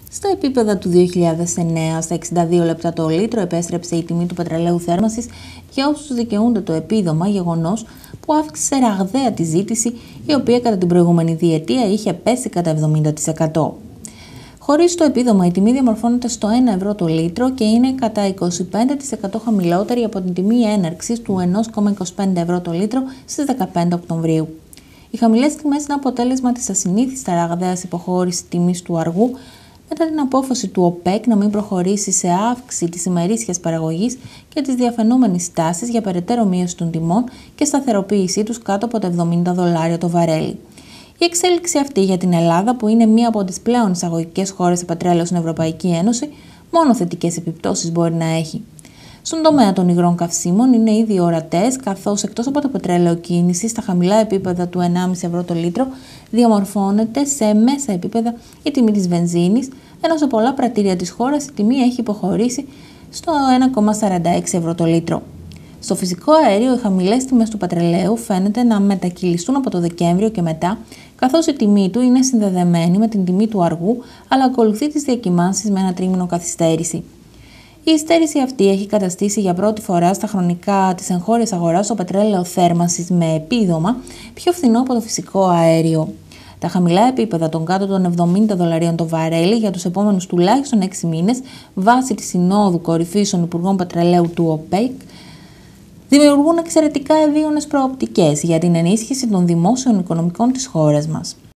Στα επίπεδα του 2009, στα 62 λεπτά το λίτρο, επέστρεψε η τιμή του πετρελαίου θέρμανσης για όσους δικαιούνται το επίδομα, γεγονός που αύξησε ραγδαία τη ζήτηση, η οποία κατά την προηγούμενη διετία είχε πέσει κατά 70%. Χωρίς το επίδομα, η τιμή διαμορφώνεται στο 1 ευρώ το λίτρο και είναι κατά 25% χαμηλότερη από την τιμή έναρξης του 1,25 ευρώ το λίτρο στις 15 Οκτωβρίου. Οι χαμηλές τιμές είναι αποτέλεσμα της ασυνήθιστα ραγδαίας υποχώρησης τιμής του αργού μετά την απόφαση του ΟΠΕΚ να μην προχωρήσει σε αύξηση της ημερήσιας παραγωγής και της διαφαινόμενης τάσης για περαιτέρω μείωση των τιμών και σταθεροποίησή τους κάτω από τα $70 το βαρέλι. Η εξέλιξη αυτή για την Ελλάδα, που είναι μία από τις πλέον εισαγωγικές χώρες σε πετρέλαιο στην Ευρωπαϊκή Ένωση, μόνο θετικές επιπτώσεις μπορεί να έχει. Στον τομέα των υγρών καυσίμων είναι ήδη ορατές, καθώς εκτός από το πετρέλαιο κίνηση, στα χαμηλά επίπεδα του 1,5 ευρώ το λίτρο διαμορφώνεται σε μέσα επίπεδα η τιμή της βενζίνης, ενώ σε πολλά πρατήρια της χώρας η τιμή έχει υποχωρήσει στο 1,46 ευρώ το λίτρο. Στο φυσικό αέριο, οι χαμηλές τιμές του πετρελαίου φαίνεται να μετακυλιστούν από το Δεκέμβριο και μετά, καθώς η τιμή του είναι συνδεδεμένη με την τιμή του αργού, αλλά ακολουθεί τις διακυμάνσεις με ένα τρίμηνο καθυστέρηση. Η υστέρηση αυτή έχει καταστήσει για πρώτη φορά στα χρονικά της εγχώριας αγοράς το πετρέλαιο θέρμανσης με επίδομα πιο φθηνό από το φυσικό αέριο. Τα χαμηλά επίπεδα των κάτω των $70 το βαρέλι για τους επόμενους τουλάχιστον 6 μήνες, βάσει της Συνόδου Κορυφής των Υπουργών Πετρελαίου του ΟΠΕΚ, δημιουργούν εξαιρετικά ευίωνες προοπτικές για την ενίσχυση των δημόσιων οικονομικών της χώρας μας.